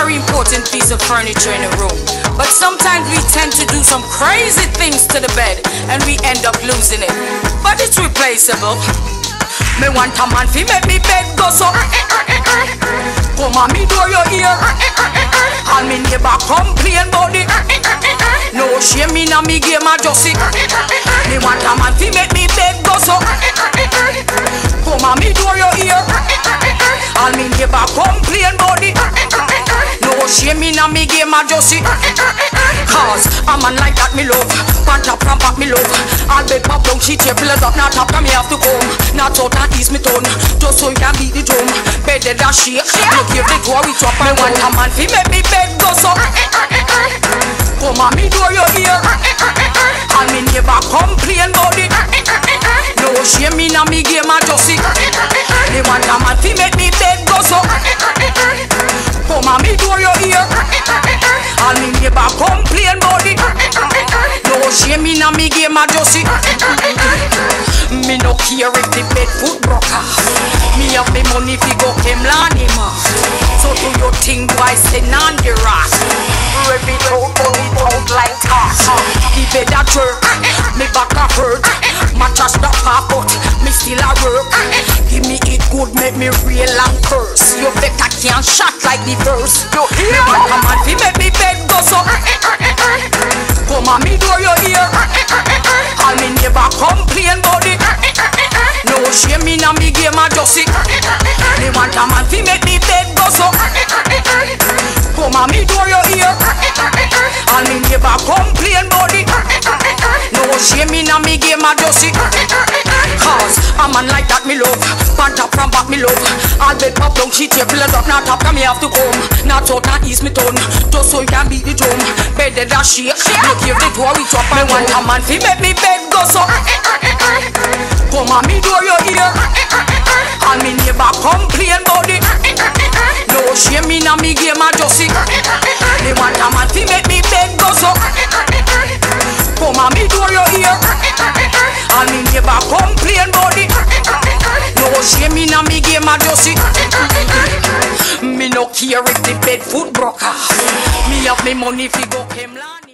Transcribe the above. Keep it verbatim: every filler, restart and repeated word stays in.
very important piece of furniture in a room. But sometimes we tend to do some crazy things to the bed and we end up losing it. But it's replaceable. Me want a man fi make me bed go so. Come on me door your ear. All me neighbor complain about it. No shame in a me game I just it. Me want a man fi make me bed go so. Come on me door your ear. All me neighbor complain about it. No shame in a me game I just it. Cause a man like that me love. Pant up from back me love. All bed pop down she tear pillows up. Not top me have to come. Not out and ease me tone. Just so you can beat the drum. Bed dead and shake. Look here the door we chop. Me want a man fi make me bed go so. Come on me door your ear. And me neighbor complain about it. No shame in a me game I just it. Me want a man fi make me bed go so. Come on me door your ear. And me neighbor complain about it. No shame in a me game I just it. Me no care if the bed foot broke off. Me have me money fi go Kemlan him off. So do your thing boy say non the rat. Rev it out, pull it out like toss. The bed a jerk, me back a hurt. Mattress the pop out, me still a work. Give me it good, make me real and curse. You better can't shot like the verse. You hear? Me want a man fi make me bed go so. Come on me door your ear. All me neighbor complain about it. No shame in a me game I just it. Me want a man fi make me bed go so. Come on me door your ear. All me neighbor complain about it. No shame in a me game I just it. Cause a man like that me love. Pant up from back me love. All bed pop down she tear pillows up. Not top me have to come. Not out and ease me tone. Just so you can beat the drum. Bed dead and shake. Look here the door we chop. Me want a man fi make me bed go so. Come on me door your ear. All me neighbor complain about it. No shame in a me game I just it. Me want a man fi make me bed go so. Come on me door your ear. All me neighbor complain about it. No shame in a me game I just it. Me no care if the bed foot broke off. Me have me money fi go Kemlan.